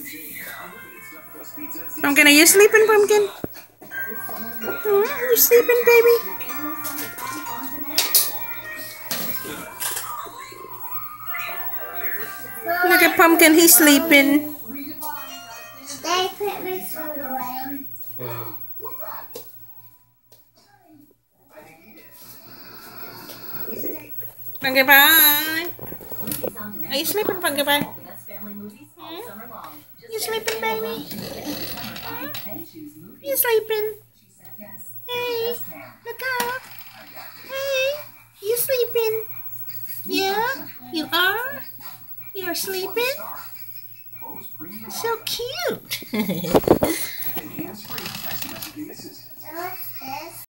Pumpkin, are you sleeping, Pumpkin? Are you sleeping, baby? Look at Pumpkin, he's sleeping. They put my food away. Pumpkin pie. Are you sleeping, Pumpkin pie? You sleeping, baby? You sleeping? Hey, look up. Hey, you sleeping? Yeah, you are? You're sleeping? So cute. What's this?